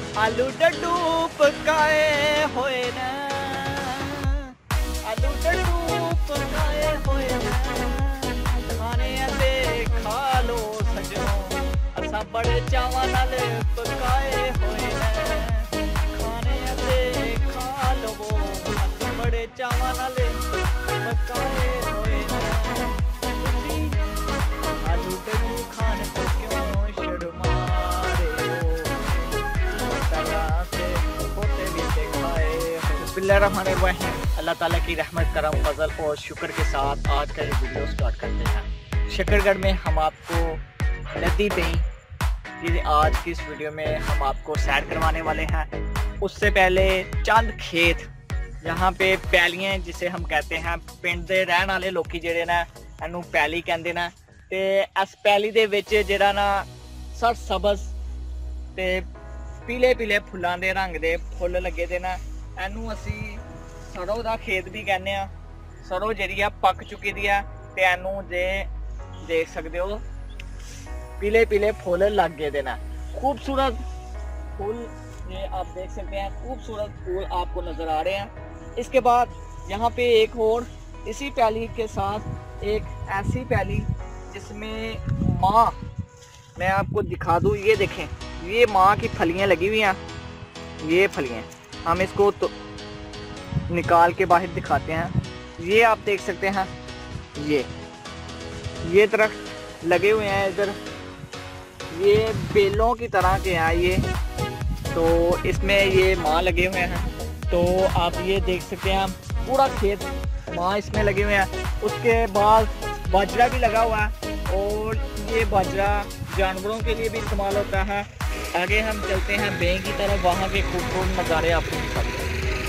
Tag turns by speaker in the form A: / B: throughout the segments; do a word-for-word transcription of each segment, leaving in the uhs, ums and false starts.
A: आलू डडू पकाए होए ने, आलू डडू पकाए होए ने, खाने ते खा लो सजनों, असा बड़े चावां नाल पकाए होए ने, खाने ते खा लो असा बड़े चावां नाल पकाए होए ने। आलू डडू खान तो क्यों शर्मा रहे हो, अल्लाह ताला की रहमत करम फजल और शुक्र के साथ आज का ये वीडियो स्टार्ट करते हैं। शकरगढ़ में हम आपको नदी पे ही आज की इस वीडियो में हम आपको सैर करवाने वाले हैं। उससे पहले चंद खेत, यहाँ पे पैलियां जिसे हम कहते हैं, पिंड दे रहने वाले लोग जेड़े ना इनू पैली कहते हैं। ते इस पैली दे विच जेड़ा ना सर सबज ते पीले पीले फुल्लां दे रंग दे फुੱਲ लगे दे ना, इनू असी सरों दा खेत भी कहने आ। सरों जिहड़ी आ पक चुकी दी है ते इनू जे देख सकते हो पीले पीले फुੱਲ लग गए दे ना, खूबसूरत फूल ये आप देख सकते हैं, खूबसूरत फूल आपको नजर आ रहे हैं। इसके बाद यहाँ पे एक और इसी पैली के साथ एक ऐसी पैली जिसमें माँ, मैं आपको दिखा दूँ, ये देखें, ये माँ की फलियाँ लगी हुई हैं। ये फलियाँ हम इसको तो निकाल के बाहर दिखाते हैं। ये आप देख सकते हैं, ये ये दरख्त लगे हुए हैं इधर, ये बेलों की तरह के हैं ये, तो इसमें ये माँ लगे हुए हैं। तो आप ये देख सकते हैं पूरा खेत माँ इसमें लगे हुए हैं। उसके बाद बाजरा भी लगा हुआ है और ये बाजरा जानवरों के लिए भी इस्तेमाल होता है। आगे हम चलते हैं बें की तरफ, वहाँ के खूबसूरत नज़ारे आपको दिखाते हैं।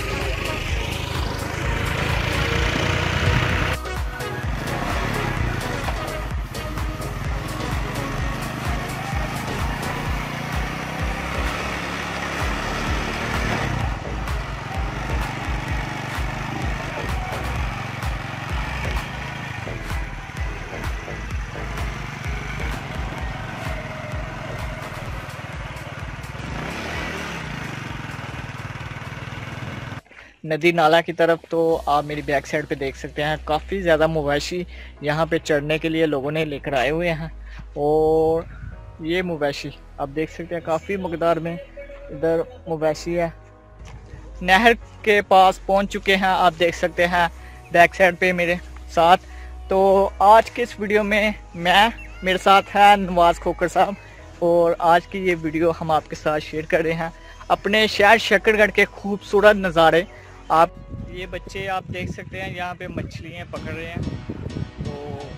A: नदी नाला की तरफ तो आप मेरी बैक साइड पे देख सकते हैं, काफ़ी ज़्यादा मवेशी यहाँ पे चढ़ने के लिए लोगों ने लेकर आए हुए हैं। और ये मवेशी आप देख सकते हैं काफ़ी मकदार में इधर मवेशी है। नहर के पास पहुँच चुके हैं, आप देख सकते हैं बैक साइड पे मेरे साथ। तो आज के इस वीडियो में मैं, मेरे साथ है नवाज खोकर साहब, और आज की ये वीडियो हम आपके साथ शेयर कर रहे हैं अपने शहर शकरगढ़ के खूबसूरत नज़ारे। आप ये बच्चे आप देख सकते हैं यहाँ पे मछलियाँ पकड़ रहे हैं। तो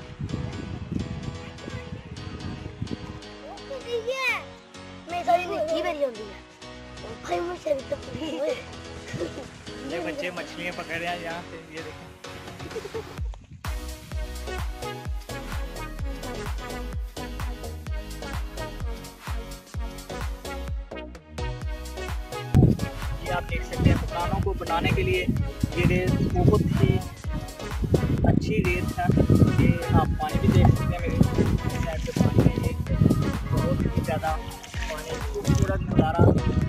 A: ये बच्चे मछलियाँ पकड़ रहे हैं यहाँ पे, ये देखें। आप देख सकते हैं दुकानों को बनाने के लिए ये रेत बहुत ही अच्छी रेत है। ये आप पानी भी देख सकते हैं, मेरे साइड से पानी है, ये बहुत ही ज़्यादा पानी, खूबसूरत नज़ारा।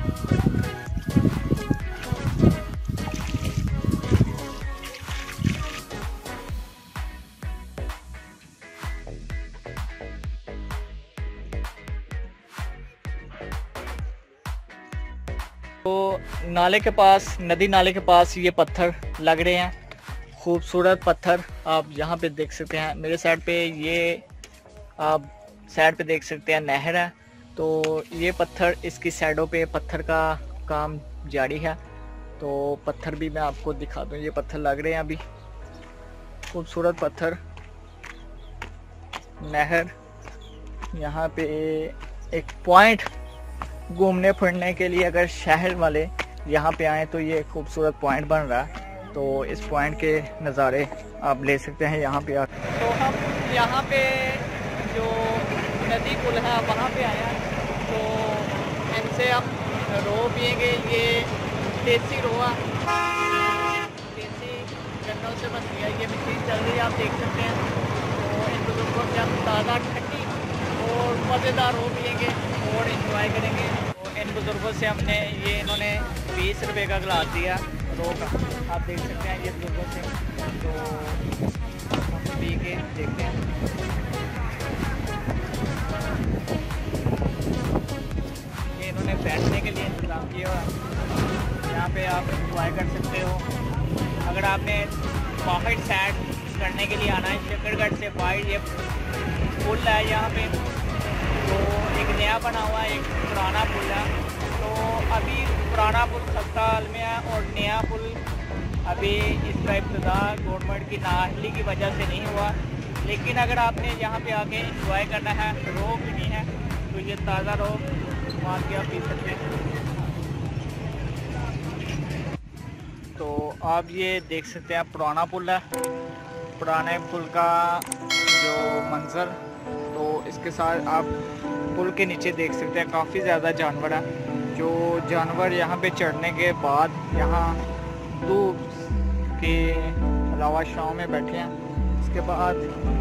A: तो नाले के पास, नदी नाले के पास ये पत्थर लग रहे हैं, खूबसूरत पत्थर आप यहाँ पे देख सकते हैं। मेरे साइड पे ये आप साइड पे देख सकते हैं नहर है, तो ये पत्थर, इसकी साइडों पे पत्थर का काम जारी है। तो पत्थर भी मैं आपको दिखा दूँ, ये पत्थर लग रहे हैं अभी, खूबसूरत पत्थर। नहर, यहाँ पे एक पॉइंट घूमने फिरने के लिए अगर शहर वाले यहाँ पे आए तो ये खूबसूरत पॉइंट बन रहा है। तो इस पॉइंट के नज़ारे आप ले सकते हैं यहाँ पे आकर। तो हम यहाँ पे जो नदी पुल है वहाँ पे आए हैं, तो इनसे हम रो पिएंगे। ये देसी रोआ, देसी गन्नों से बनती है, ये मशीन चल रही है, आप देख सकते हैं। तो इन बुजुर्गों से हम ताज़ा ठंडी और मज़ेदार रो पिएंगे और इंजॉय करेंगे। तो इन बुज़ुर्गों से हमने ये इन्होंने बीस रुपए का गिलास दिया रो का, आप देख सकते हैं ये बुज़ुर्गों से, तो हम पी के देखते हैं। ये इन्होंने बैठने के लिए इंतज़ाम किया हुआ, यहाँ पे आप इंजॉय कर सकते हो। अगर आपने पॉकेट सेट करने के लिए आना है शकरगढ़ से बाहर, ये पुल है यहाँ पे, तो एक नया बना हुआ है, एक पुराना पुल है। तो अभी पुराना पुल खस्ता हाल में है और नया पुल अभी इसका इब्तिदा गवर्नमेंट की नाअहली की वजह से नहीं हुआ। लेकिन अगर आपने यहाँ पे आके इंजॉय करना है, रो पीनी है, तो ये ताज़ा रो वहाँ के आप पी सकते हैं। तो आप ये देख सकते हैं पुराना पुल है, पुराने पुल का जो मंजर, तो इसके साथ आप पुल के नीचे देख सकते हैं काफ़ी ज़्यादा जानवर है। जो जानवर यहाँ पे चढ़ने के बाद यहाँ धूप के अलावा छाँव में बैठे हैं। इसके बाद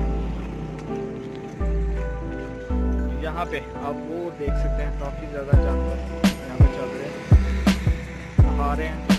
A: यहाँ पे आप वो देख सकते हैं काफ़ी ज़्यादा जानवर यहाँ पे चल रहे हैं, नहा रहे हैं।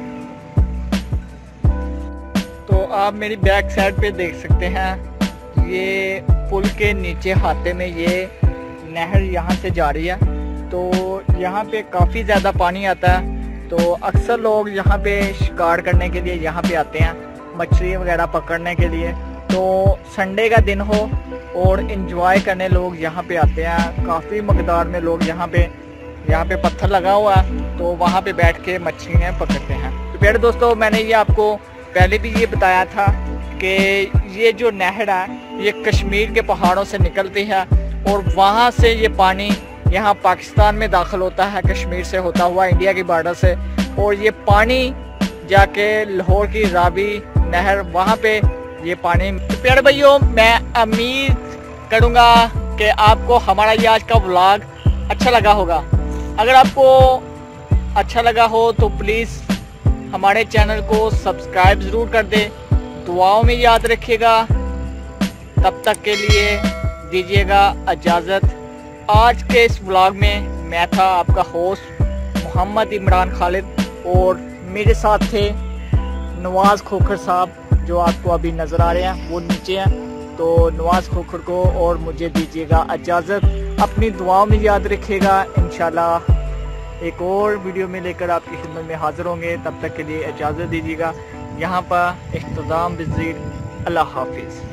A: तो आप मेरी बैक साइड पे देख सकते हैं, ये पुल के नीचे हाथे में ये नहर यहाँ से जा रही है। तो यहाँ पे काफ़ी ज़्यादा पानी आता है, तो अक्सर लोग यहाँ पे शिकार करने के लिए यहाँ पे आते हैं, मछली वगैरह पकड़ने के लिए। तो संडे का दिन हो और इन्जॉय करने लोग यहाँ पे आते हैं, काफ़ी मकदार में लोग यहाँ पे यहाँ पे पत्थर लगा हुआ है, तो वहाँ पे बैठ के मछलियाँ पकड़ते हैं। तो प्यारे दोस्तों, मैंने ये आपको पहले भी ये बताया था कि ये जो नहर है ये कश्मीर के पहाड़ों से निकलती है और वहाँ से ये पानी यहाँ पाकिस्तान में दाखिल होता है, कश्मीर से होता हुआ इंडिया की बॉर्डर से, और ये पानी जाके लाहौर की रावी नहर वहाँ पे ये पानी। तो प्यारे भाइयों, मैं उम्मीद करूँगा कि आपको हमारा ये आज का व्लॉग अच्छा लगा होगा। अगर आपको अच्छा लगा हो तो प्लीज़ हमारे चैनल को सब्सक्राइब ज़रूर कर दें, दुआओं में याद रखिएगा। तब तक के लिए दीजिएगा इजाज़त। आज के इस व्लॉग में मैं था आपका होस्ट मोहम्मद इमरान खालिद और मेरे साथ थे नवाज खोखर साहब, जो आपको अभी नज़र आ रहे हैं वो नीचे हैं। तो नवाज खोखर को और मुझे दीजिएगा इजाज़त। अपनी दुआओं में याद रखिएगा। इंशाल्लाह एक और वीडियो में लेकर आपकी खिदमत में हाजिर होंगे। तब तक के लिए इजाज़त दीजिएगा। यहाँ पर इख्तिताम बिज़ीर, अल्लाह हाफिज़।